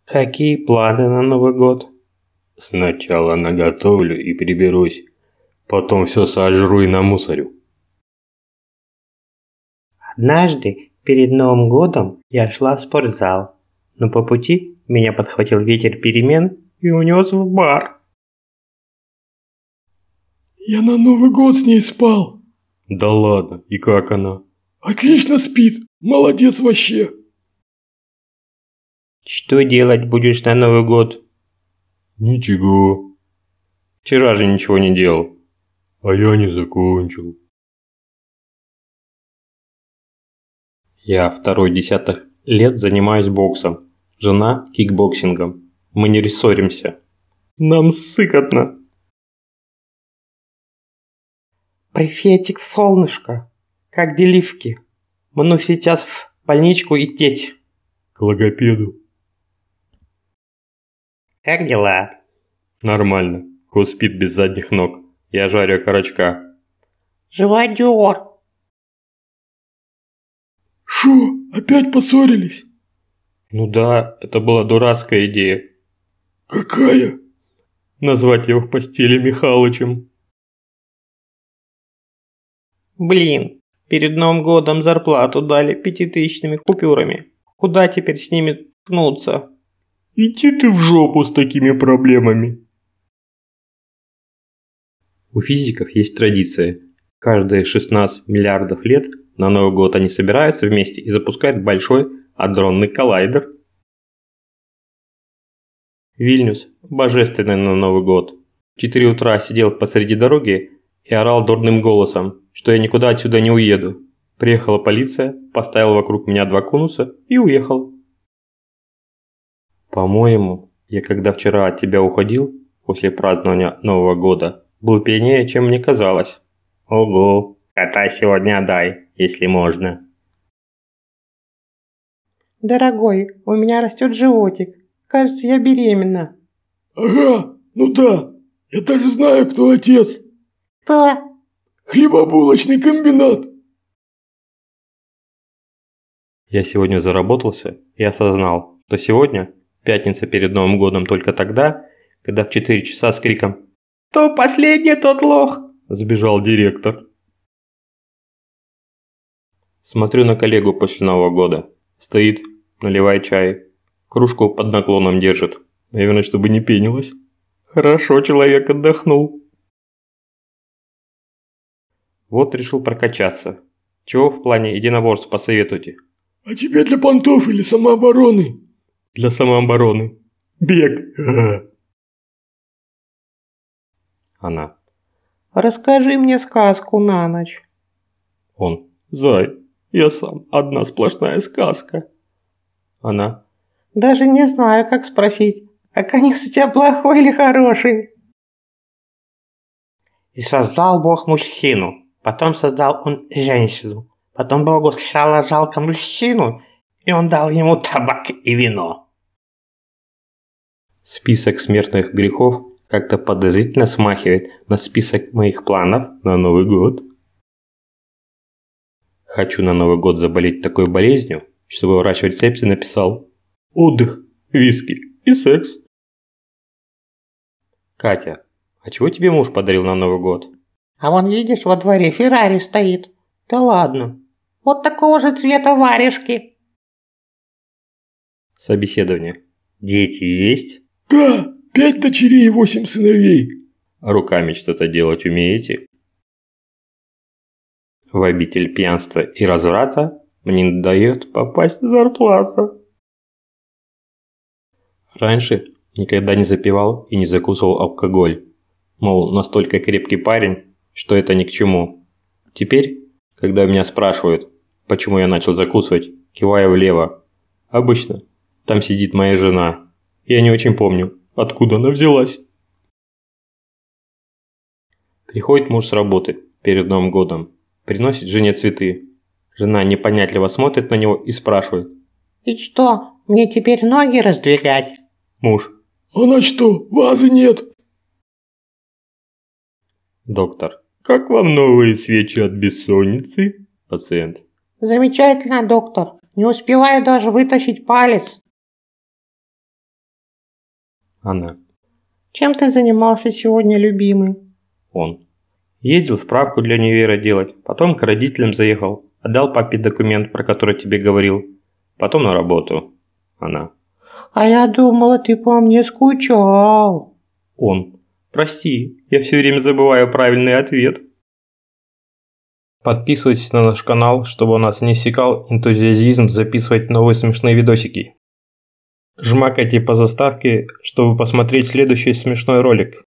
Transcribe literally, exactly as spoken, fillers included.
Какие планы на Новый год? Сначала наготовлю и приберусь, потом все сожру и намусорю. Однажды, перед Новым годом, я шла в спортзал, но по пути меня подхватил ветер перемен и унес в бар. Я на Новый год с ней спал. Да ладно, и как она? Отлично спит, молодец вообще. Что делать будешь на Новый год? Ничего. Вчера же ничего не делал. А я не закончил. Я второй десяток лет занимаюсь боксом. Жена кикбоксингом. Мы не ссоримся. Нам сыкотно. Приветик, солнышко. Как деливки? Мне сейчас в больничку идти. К логопеду. Как дела? Нормально. Кот спит без задних ног. Я жарю окорочка. Живодер. Шо, опять поссорились? Ну да, это была дурацкая идея. Какая? Назвать его в постели Михалычем. Блин, перед Новым годом зарплату дали пятитысячными купюрами. Куда теперь с ними ткнуться? Иди ты в жопу с такими проблемами. У физиков есть традиция. Каждые шестнадцать миллиардов лет на Новый год они собираются вместе и запускают большой адронный коллайдер. Вильнюс божественный на Новый год. В четыре утра сидел посреди дороги и орал дурным голосом, что я никуда отсюда не уеду. Приехала полиция, поставила вокруг меня два конуса и уехал. По-моему, я когда вчера от тебя уходил, после празднования Нового года, был пьянее, чем мне казалось. Ого, кота сегодня отдай, если можно. Дорогой, у меня растет животик. Кажется, я беременна. Ага, ну да, я даже знаю, кто отец. Кто? Хлебобулочный комбинат. Я сегодня заработался и осознал, что сегодня пятница перед Новым годом только тогда, когда в четыре часа с криком «Кто последний, тот лох!» сбежал директор. Смотрю на коллегу после Нового года. Стоит, наливает чай. Кружку под наклоном держит. Наверное, чтобы не пенилось. Хорошо человек отдохнул. Вот решил прокачаться. Чего в плане единоборств посоветуйте? А тебе для понтов или самообороны? Для самообороны. Бег. Она. Расскажи мне сказку на ночь. Он. Зай, я сам одна сплошная сказка. Она. Даже не знаю, как спросить, а конец у тебя плохой или хороший? И создал Бог мужчину, потом создал он женщину, потом Богу стало жалко мужчину, и он дал ему табак и вино. Список смертных грехов как-то подозрительно смахивает на список моих планов на Новый год. Хочу на Новый год заболеть такой болезнью, чтобы врач в рецепте написал «Отдых, виски и секс». Катя, а чего тебе муж подарил на Новый год? А вон видишь, во дворе Феррари стоит. Да ладно. Вот такого же цвета варежки. Собеседование. Дети есть? Да, пять дочерей и восемь сыновей. Руками что-то делать умеете? В обитель пьянства и разврата мне не дает попасть зарплата. Раньше никогда не запивал и не закусывал алкоголь. Мол, настолько крепкий парень, что это ни к чему. Теперь, когда меня спрашивают, почему я начал закусывать, киваю влево. Обычно там сидит моя жена. Я не очень помню, откуда она взялась. Приходит муж с работы перед Новым годом. Приносит жене цветы. Жена непонятливо смотрит на него и спрашивает. И что, мне теперь ноги раздвигать? Муж. А на что, вазы нет? Доктор. Как вам новые свечи от бессонницы? Пациент. Замечательно, доктор. Не успеваю даже вытащить палец. Она. Чем ты занимался сегодня, любимый? Он. Ездил справку для универа делать, потом к родителям заехал, отдал папе документ, про который тебе говорил, потом на работу. Она. А я думала, ты по мне скучал. Он. Прости, я все время забываю правильный ответ. Подписывайтесь на наш канал, чтобы у нас не иссякал энтузиазм записывать новые смешные видосики. Жмакайте по заставке, чтобы посмотреть следующий смешной ролик.